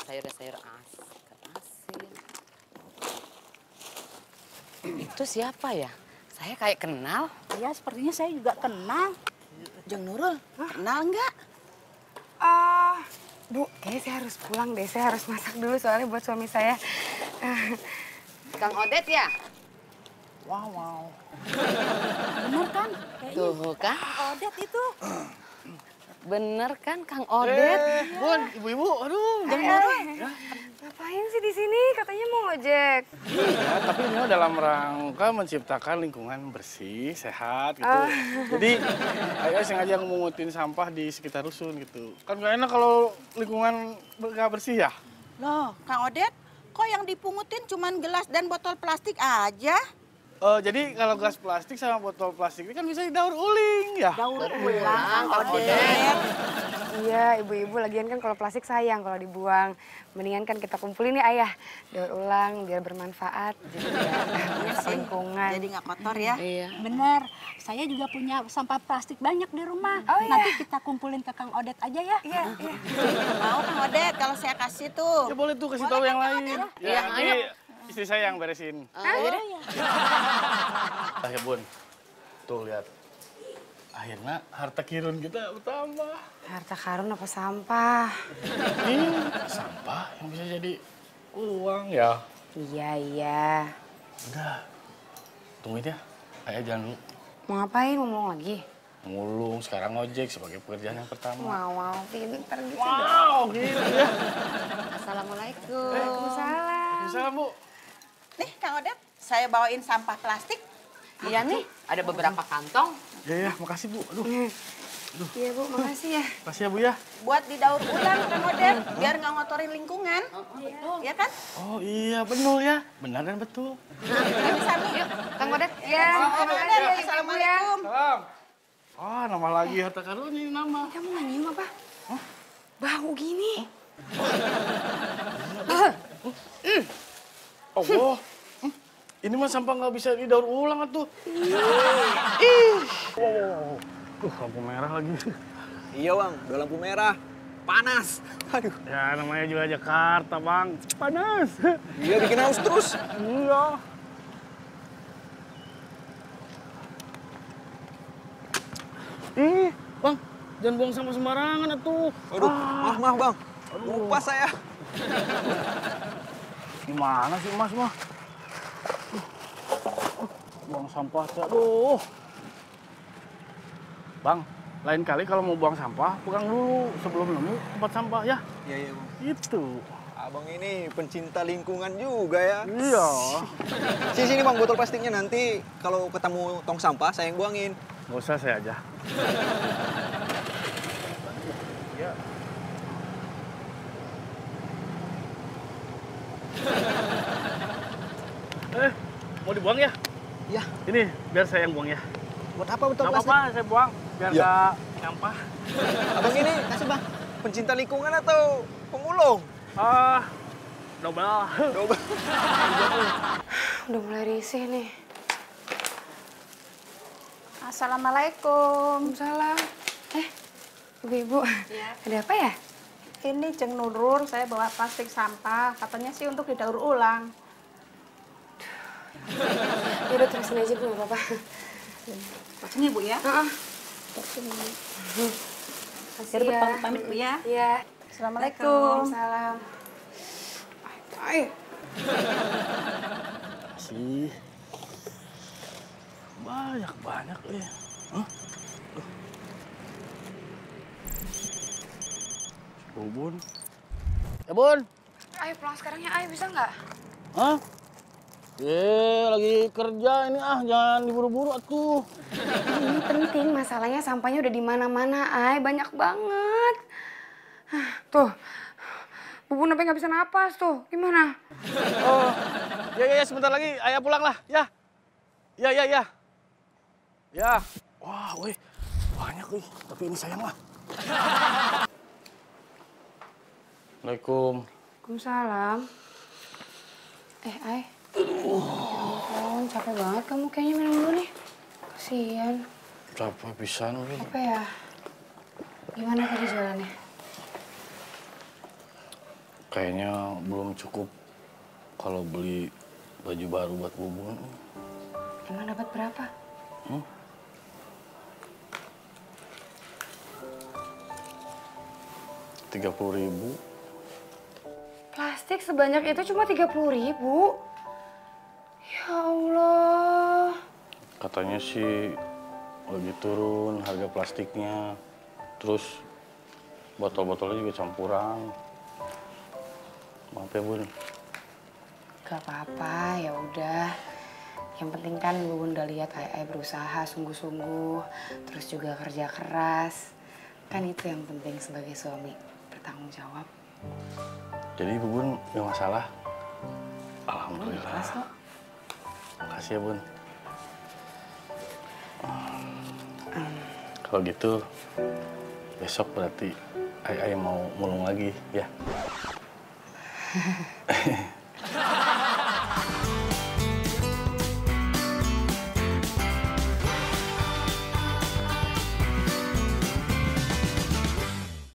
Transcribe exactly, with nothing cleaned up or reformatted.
sayur-sayur asin. asin. Itu siapa ya? Saya kayak kenal. Ya, sepertinya saya juga kenal. Jeng Nurul, Hah? kenal nggak? Uh, Bu, kayaknya saya harus pulang deh. Saya harus masak dulu soalnya buat suami saya. Kang Odet ya? Wow, wow. Bener kan? Kayaknya Tuh kan? Kang Odet itu. Bener kan Kang Odet? Eh, Bun, ibu-ibu, aduh. Jeng Nurul. Ya. Ngapain sih di sini? Katanya mau ngojek. Ya, tapi ini dalam rangka menciptakan lingkungan bersih, sehat gitu. Uh. Jadi, ayah sengaja memungutin sampah di sekitar rusun gitu. Kan gak enak kalau lingkungan gak bersih ya? Loh, Kang Odet, kok yang dipungutin cuman gelas dan botol plastik aja? Uh, jadi kalau gelas plastik sama botol plastik ini kan bisa didaur uling ya? Daur ulang, Kang Odet. Iya, ibu-ibu lagian kan kalau plastik sayang kalau dibuang. Mendingan kan kita kumpulin ya ayah. Daur ulang biar bermanfaat. Jadi ya, lingkungan. Jadi nggak kotor ya? Iya. Bener, saya juga punya sampah plastik banyak di rumah. Oh, Nanti iya. kita kumpulin ke Kang Odet aja ya. Iya, iya. Mau Kang Odet kalau saya kasih tuh. Ya boleh tuh kasih tahu yang lain. Ya, Iya, nanti ayo. istri saya yang beresin. Oh, iya deh. Ah, ya Bun, tuh lihat. Akhirnya harta kirun kita bertambah. Harta karun apa sampah? Ini sampah yang bisa jadi uang ya. Iya, iya. Udah, tungguin ya. Ayah jalan dulu. Mau ngapain? Mau ngomong lagi? Ngulung, sekarang ngojek sebagai pekerjaan yang pertama. Wow, wow, pinter gitu. Wow, gitu ya. Assalamualaikum. Waalaikumsalam. Waalaikumsalam, Bu. Nih Kang Odet, saya bawain sampah plastik. Iya nih, ada beberapa kantong. Ya, ya, makasih Bu. Aduh, Iya, Bu, makasih ya. makasih ya Bu ya. Buat didaur ulang Kang Odet, biar nggak ngotorin lingkungan. Iya kan? Oh iya, betul ya. Benar dan betul. Kami Sami. Yuk, Kang Odet. Iya, Oh, terima Kang kasih Odet, ya, Ibu ya. Assalamualaikum. Salam. Ah, nama lagi harta karun ini nama. Kamu nggak nyium apa? Oh, bau gini. Allah. Hmm, ini mah sampah nggak bisa didaur ulang atuh. Ih. Wow, wow, wow. Duh, lampu merah lagi. Iya bang, udah lampu merah. Panas. Aduh. Ya namanya juga Jakarta bang. Panas. Iya bikin haus terus. Iya. Ih, bang, jangan buang sampah sembarangan atuh. Aduh, Ah. maaf maaf bang. Lupa saya. Gimana sih mas mah? Buang sampah tuh, aduh. Bang, lain kali kalau mau buang sampah, pegang dulu sebelum nemu tempat sampah ya. Iya iya bang. Itu. Abang ini pencinta lingkungan juga ya. Iya. Sini sini bang, botol plastiknya nanti kalau ketemu tong sampah saya yang buangin. Gak usah, saya aja. Ya. Eh, mau dibuang ya? Iya. Ini, biar saya yang buang ya. Buat apa botol Gak plastik? apa-apa, saya buang. Biar Ya. gak nyampah. Abang ini kasih bang. Pencinta lingkungan atau pemulung? Ah, double. Coba. Udah mulai risih nih. Assalamualaikum. Waalaikumsalam. Eh, ibu-ibu. Ada apa ya? Ini Jeng Nurul, saya bawa plastik sampah. Katanya sih untuk didaur ulang. Ya udah terusin aja, Bu, nggak apa-apa. Sini Bu ya. Heeh. Sini. Makasih Biar ya. berpamit pamit Bu ya. Iya. Assalamualaikum. Waalaikumsalam. Ay. Sih. Banyak-banyak eh. Hah? Oh, Bun. Ya, Bun. Ayo pulang sekarang ya, ayo bisa nggak? Hah? Eh, lagi kerja ini ah, jangan diburu-buru atuh. Ini penting, masalahnya sampahnya udah di mana-mana, ay, banyak banget. Hah, tuh, Bubun sampai nggak bisa napas tuh, gimana? Oh, ya, ya, ya, sebentar lagi ayah pulang lah, ya. Ya, ya, ya. Ya. Wah, weh, banyak weh, tapi ini sayang lah. Assalamualaikum. Waalaikumsalam. Eh, ay. Oh, capek banget kamu kayaknya minum dulu nih. Kasian. Capek pisan weh. Apa ya? Gimana tadi jalannya? kayaknya belum cukup kalau beli baju baru buat Bubun. Emang dapat berapa? Hmm? tiga puluh ribu. Plastik sebanyak itu cuma tiga puluh ribu. Ya Allah. Katanya sih lagi turun harga plastiknya. Terus botol-botolnya juga campuran. Maaf ya Bun. Gak apa-apa, ya udah. Yang penting kan Bun udah lihat Ai berusaha sungguh-sungguh, terus juga kerja keras. Kan itu yang penting sebagai suami, bertanggung jawab. Jadi Bun gak masalah? Alhamdulillah. Ikhlas kok. Makasih ya Bun. Hmm. Kalau gitu besok berarti Ai Ai mau mulung lagi ya.